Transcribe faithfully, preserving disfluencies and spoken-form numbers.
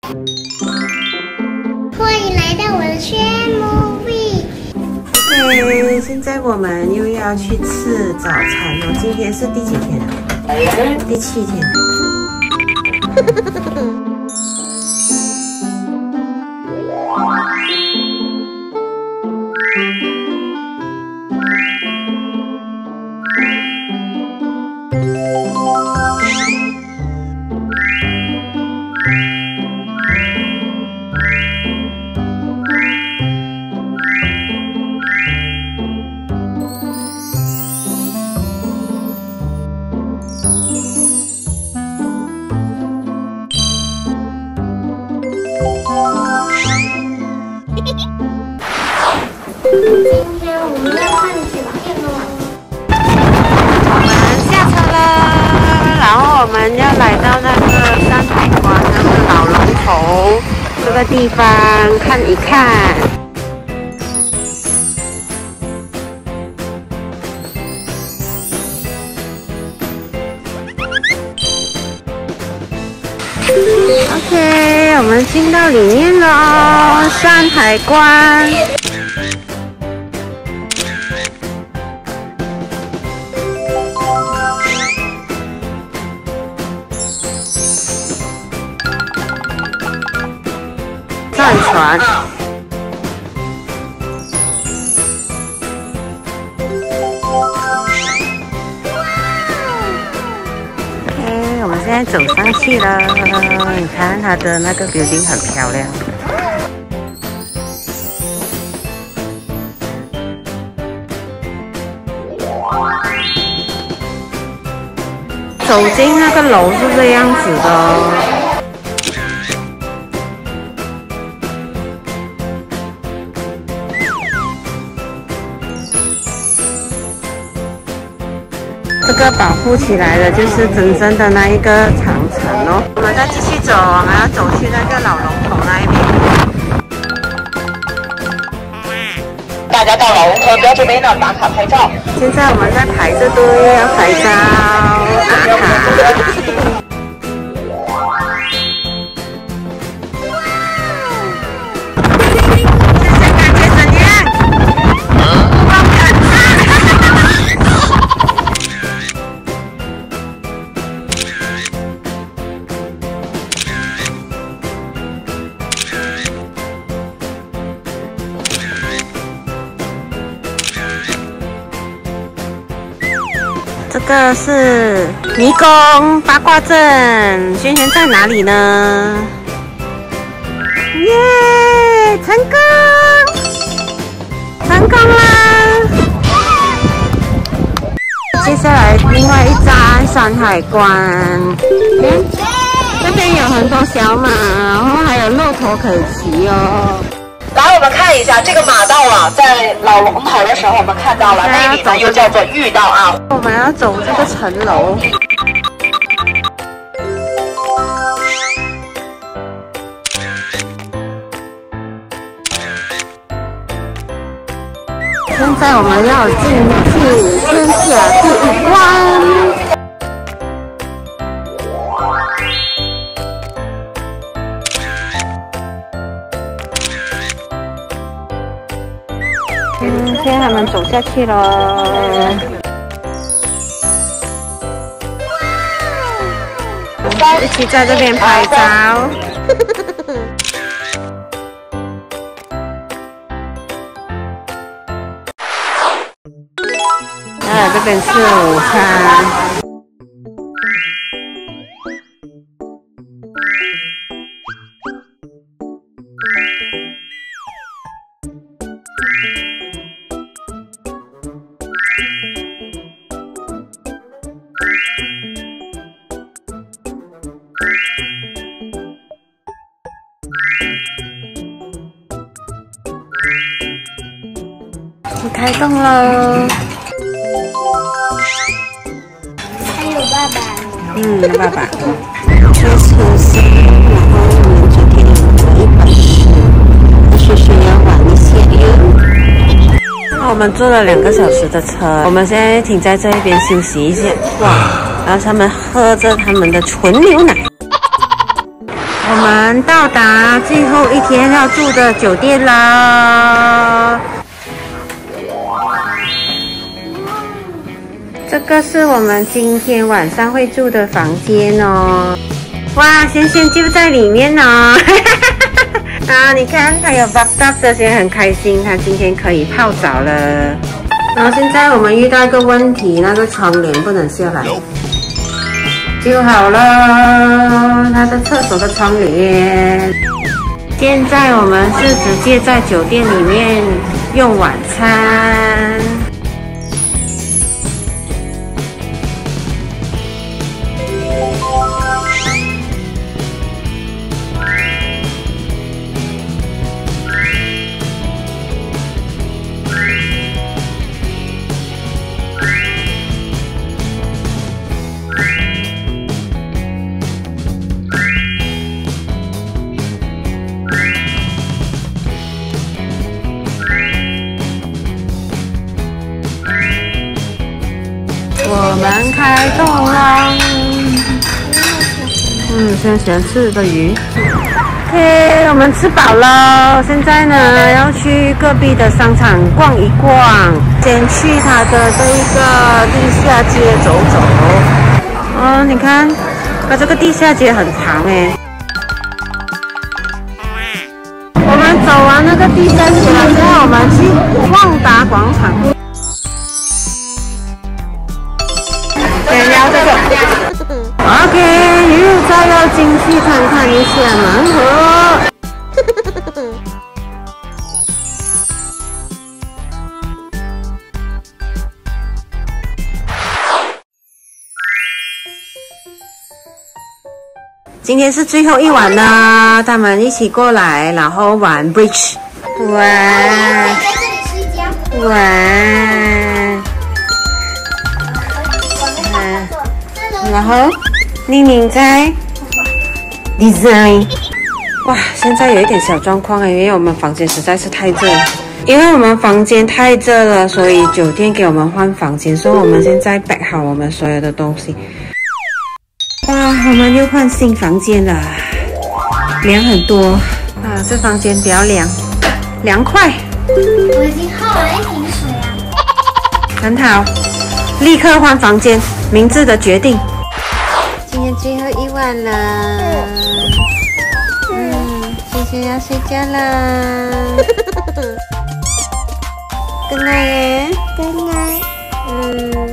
欢迎来到我的轩 movie。OK， 现在我们又要去吃早餐了。今天是第几天啊？第七天。 今天我们要看景点哦。 我们下车了，然后我们要来到那个山海关那个老龙头这个地方看一看。OK， 我们进到里面了，山海关。上船。OK， 我们现在走上去了。你看它的那个 building 很漂亮。走进那个楼是这样子的。这个保护起来的就是真正的那一个长城哦。我们再继续走，我们要走去那个老龙头那一边。 大家到老龙头标志碑那打卡拍照。 现在我们在排着队要拍照打卡。这个是迷宫八卦阵，轩轩在哪里呢？耶，成功，成功啦！接下来另外一站山海关，嗯，这边有很多小马，然后还有骆驼可骑哦。 来，我们看一下这个马道啊，在老龙头的时候我们看到了，那里呢又叫做御道啊。 我们要走这个城楼。现在我们要进去天下第一关。嗯，现在他们走下去了。一起在这边拍照。啊，这边是午餐。开动了。 还有爸爸。 嗯，爸爸。这车厢，然后我们昨天有一本书，但是需要晚一些哟。那我们坐了两个小时的车，我们现在停在这一边休息一下。哇！然后他们喝着他们的纯牛奶。我我们到达最后一天要住的酒店啦。这个是我们今天晚上会住的房间哦。哇，轩轩就在里面哦。啊，你看，还有爸爸这些很开心，他今天可以泡澡了。然后现在我们遇到一个问题，那个窗帘不能下来。就好了，它的厕所的窗帘。现在我们是直接在酒店里面用晚餐。我们开动了。嗯，现在喜欢吃的鱼。OK， 我们吃饱了，现在呢要去隔壁的商场逛一逛，先去它的这一个地下街走走。哦，你看，它这个地下街很长哎。我们走完那个地下街了，现在我们去旺达广场。先聊这个 ，OK， 又再要进去看看一下盲盒。今天是最后一晚了，他们一起过来，然后玩 bridge。哇！ 在这里睡觉。 哇！然后宁宁在 design， 哇，现在有一点小状况哎，因为我们房间实在是太热，因为我们房间太热了，所以酒店给我们换房间，所以我们现在摆好我们所有的东西。哇，我们又换新房间了，凉很多啊，这房间比较凉，凉快。 我已经喝了一瓶水啊。 很好，立刻换房间，明智的决定。今天最后一晚了，嗯，今天要睡觉了。Good night， Good night。 嗯。